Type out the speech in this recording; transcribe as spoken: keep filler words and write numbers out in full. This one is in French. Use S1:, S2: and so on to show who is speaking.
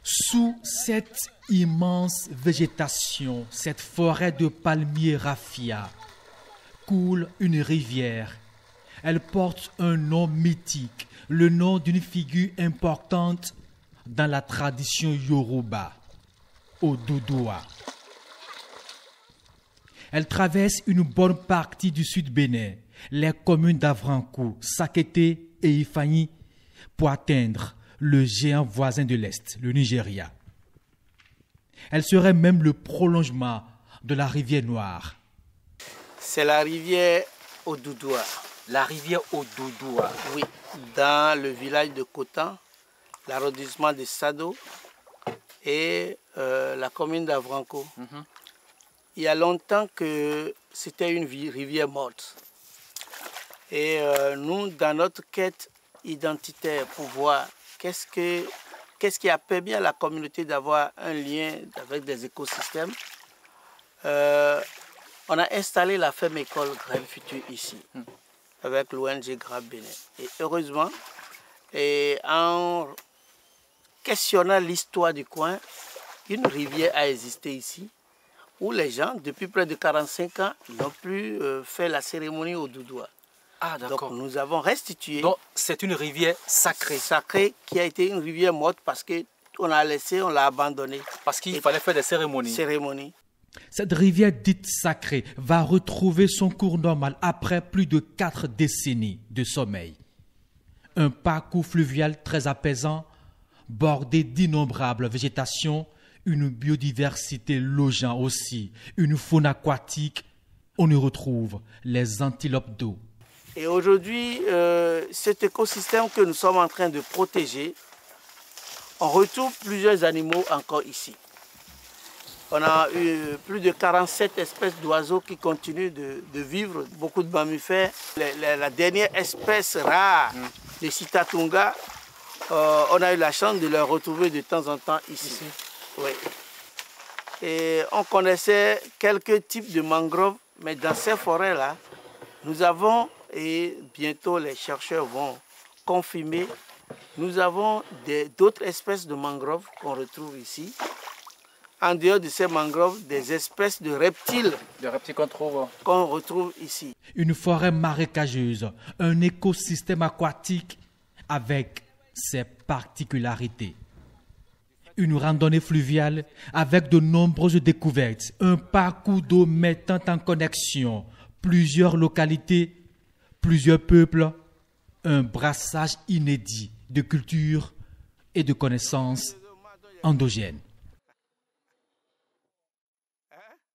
S1: Sous cette immense végétation, cette forêt de palmiers raffia, coule une rivière. Elle porte un nom mythique, le nom d'une figure importante dans la tradition Yoruba, Oduduwa. Elle traverse une bonne partie du sud Bénin, les communes d'Avrankou, Sakété et Ifani, pour atteindre le géant voisin de l'Est, le Nigeria. Elle serait même le prolongement de la rivière Noire.
S2: C'est la rivière Oduduwa.
S3: La rivière Oduduwa.
S2: Oui, dans le village de Kotan, l'arrondissement de Sado et euh, la commune d'Avrankou. Mm-hmm. Il y a longtemps que c'était une rivière morte. Et euh, nous, dans notre quête identitaire pour voir qu'est-ce que, qu'est-ce qui a permis à la communauté d'avoir un lien avec des écosystèmes, euh, on a installé la ferme école Graines Futures ici, mm. avec l'O N G Grappe Bénin. Et heureusement, et en questionnant l'histoire du coin, une rivière a existé ici, où les gens, depuis près de quarante-cinq ans, n'ont plus euh, fait la cérémonie au Oduduwa.
S3: Ah, d'accord.
S2: Donc nous avons restitué.
S3: Donc c'est une rivière sacrée.
S2: Sacrée qui a été une rivière morte parce qu'on a laissé, on l'a abandonnée.
S3: Parce qu'il fallait faire des cérémonies.
S2: Cérémonies.
S1: Cette rivière dite sacrée va retrouver son cours normal après plus de quatre décennies de sommeil. Un parcours fluvial très apaisant, bordé d'innombrables végétations, une biodiversité logeant aussi, une faune aquatique. On y retrouve les antilopes d'eau.
S2: Et aujourd'hui, euh, cet écosystème que nous sommes en train de protéger, on retrouve plusieurs animaux encore ici. On a eu plus de quarante-sept espèces d'oiseaux qui continuent de, de vivre, beaucoup de mammifères. La, la, la dernière espèce rare, mmh. le Sitatunga, euh, on a eu la chance de le retrouver de temps en temps ici. ici. Oui. Et on connaissait quelques types de mangroves, mais dans ces forêts-là, nous avons, et bientôt les chercheurs vont confirmer, nous avons d'autres espèces de mangroves qu'on retrouve ici. En dehors de ces mangroves, des espèces de reptiles,
S3: des reptiles qu'on trouve.
S2: qu'on retrouve ici.
S1: Une forêt marécageuse, un écosystème aquatique avec ses particularités. Une randonnée fluviale avec de nombreuses découvertes, un parcours d'eau mettant en connexion plusieurs localités, plusieurs peuples, un brassage inédit de cultures et de connaissances endogènes.